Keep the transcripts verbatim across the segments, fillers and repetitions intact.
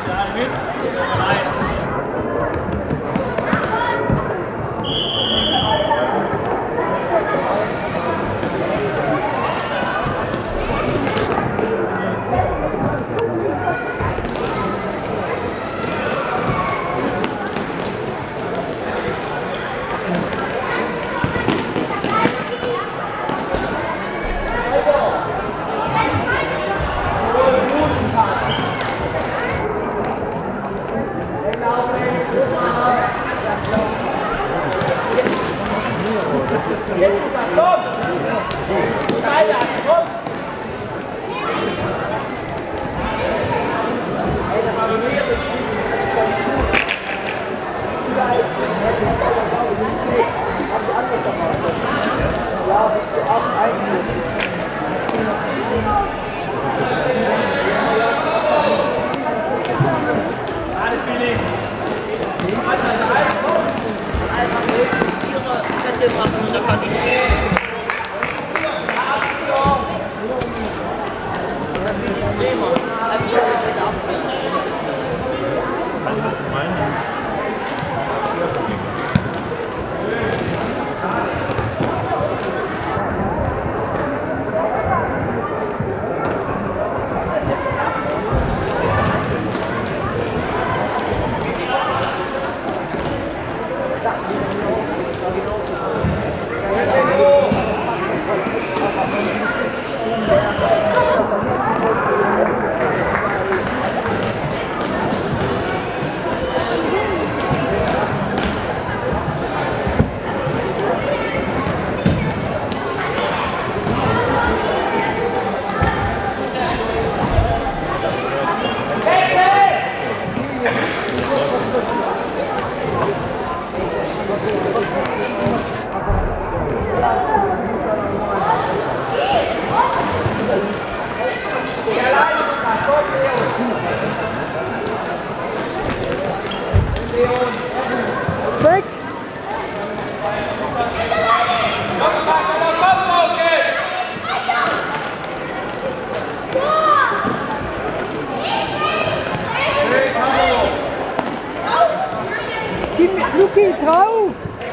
Luki, drauf!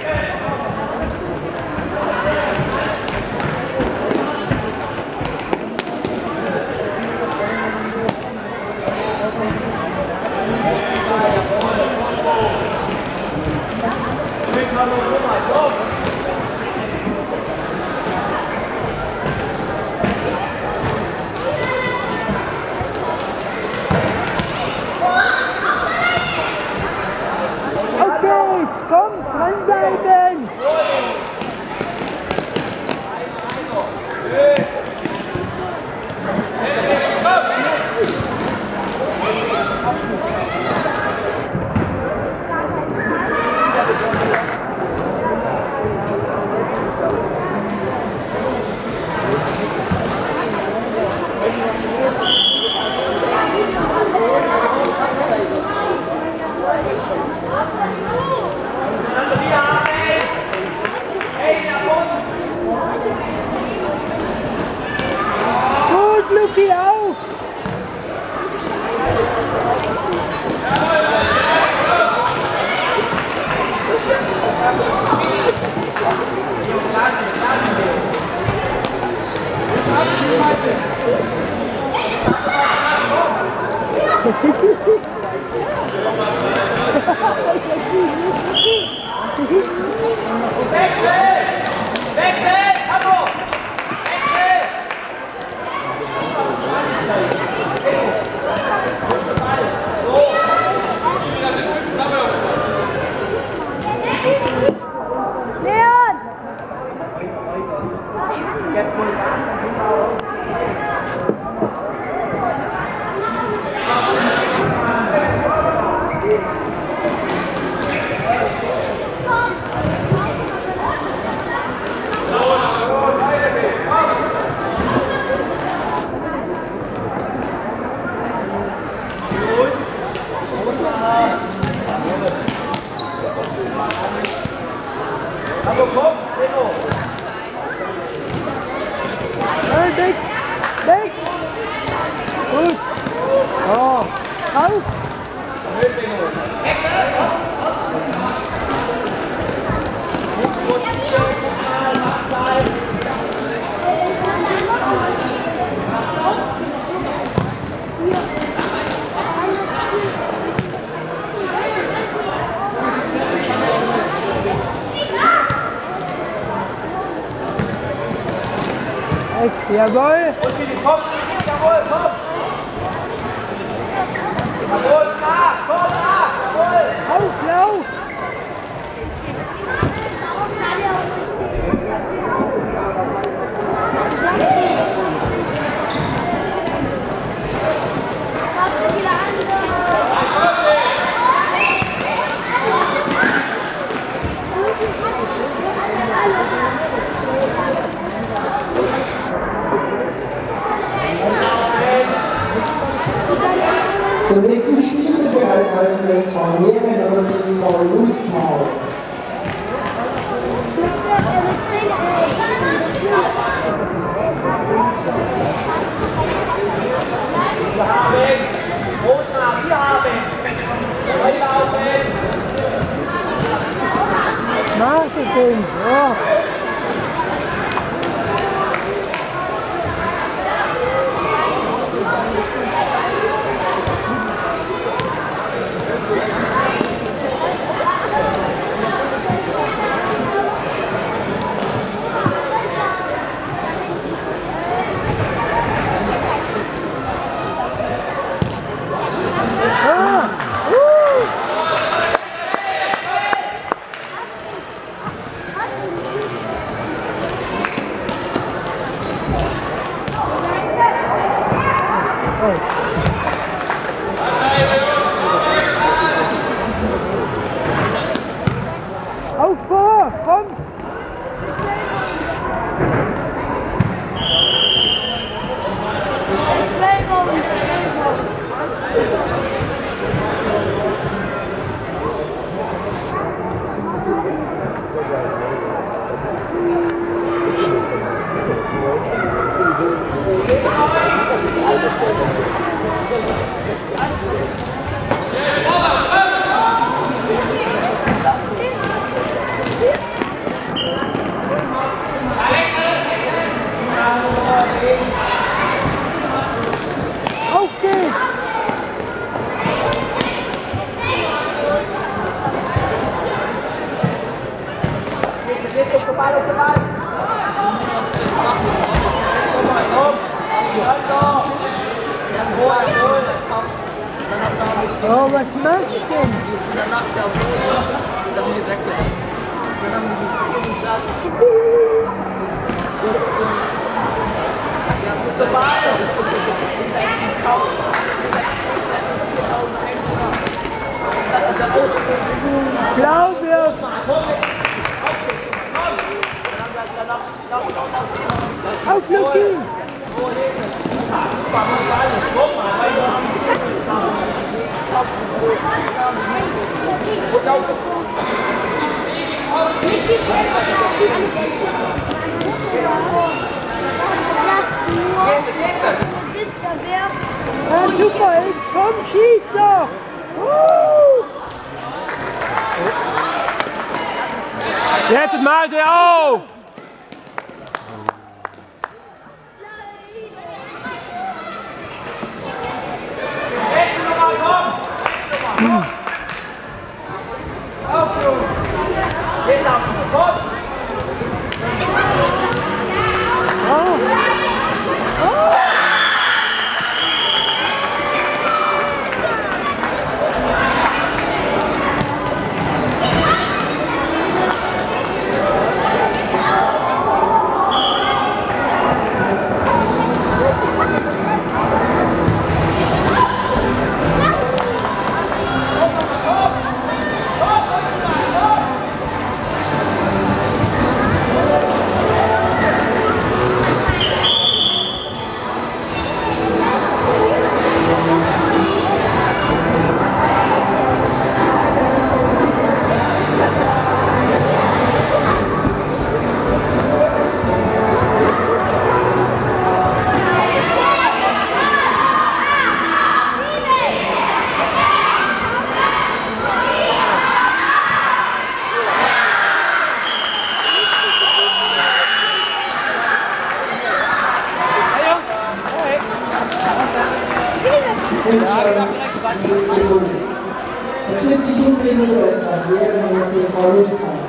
Komm, dranbleiben! Gut, Luki, auf! Wechsel! Wechsel! Hamburg! Wechsel! Leon! Hamburg, komm! Leno! Hey, weg! Weg! Gut! Oh, auf! Jawohl! Und wie die kommt, jawohl, komm! Jawohl, nach, komm nach, jawohl! Auflauf! Zum nächsten Spiel bereiten wir uns von mehreren Teams von Lustau. Wir haben Rosner, wir haben Reinlaufen. Marketing! Ja! Auf vor! Komm! Auf geht's! Jetzt, jetzt, auf der Ball, auf der Ball. Komm mal, komm. Halt doch. Jawohl, jawohl. Oh, was machst du denn? Auf der Ball. Blau wirft! Auf Luki! Ja, super, jetzt komm, schieß doch! Uh! Jetzt malt er auf! Nächste Nummer, komm! Nächste Nummer, komm! Auf, Jungs! Jetzt ab, komm! Oh! Oh! Rückstand zwei zu null. Der Schnitt sich umgehen über das Verlieren und die Verlustheit.